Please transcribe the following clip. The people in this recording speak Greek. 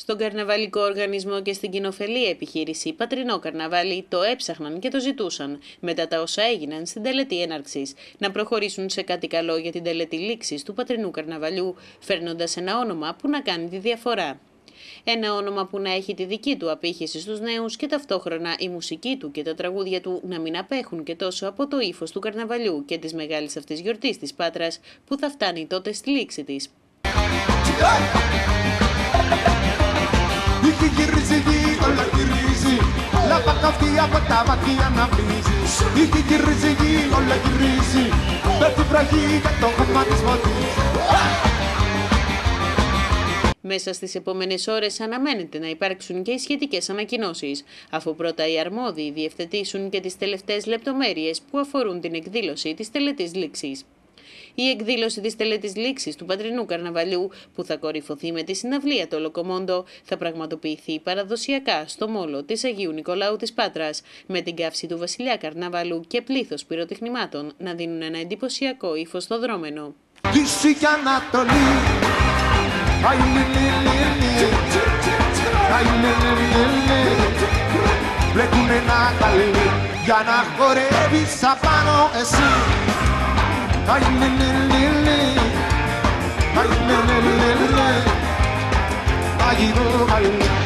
Στον καρναβαλικό οργανισμό και στην κοινοφελή επιχείρηση Πατρινό Καρναβάλι το έψαχναν και το ζητούσαν, μετά τα όσα έγιναν στην τελετή έναρξης, να προχωρήσουν σε κάτι καλό για την τελετή λήξης του Πατρινού Καρναβαλιού, φέρνοντας ένα όνομα που να κάνει τη διαφορά. Ένα όνομα που να έχει τη δική του απήχηση στους νέους και ταυτόχρονα η μουσική του και τα τραγούδια του να μην απέχουν και τόσο από το ύφος του καρναβαλιού και της μεγάλης αυτής γιορτής της Πάτρας που θα φτάνει τότε στη λήξη της. Είχε γυρίζει γη, όλα γυρίζει. Λάπα καυτή από τα μάτια να βρίζει. Είχε γυρίζει γη, όλα γυρίζει. Πέφτει βραχή για το χώμα της φωτής. Μέσα στις επόμενες ώρες αναμένεται να υπάρξουν και οι σχετικές ανακοινώσεις, αφού πρώτα οι αρμόδιοι διευθετήσουν και τις τελευταίες λεπτομέρειες που αφορούν την εκδήλωση της τελετής λήξης. Η εκδήλωση της τελετής λήξης του Πατρινού Καρναβαλιού, που θα κορυφωθεί με τη συναυλία το Λοκομόντο, θα πραγματοποιηθεί παραδοσιακά στο μόλο της Αγίου Νικολάου της Πάτρας, με την καύση του Βασιλιά Καρναβαλού και πλήθος πυροτεχνημάτων να δίνουν ένα εντυπωσιακό ύφος στο δρόμενο. Δύση και Ανατολή. Αϊ λιλιλιλι, αϊ λιλιλιλι. Μπλέκουνε ένα καλή για να χορεύεις απάνω εσύ. Αϊ λιλιλιλι, αϊ λιλιλιλι. Αϊ λιλιλιλι.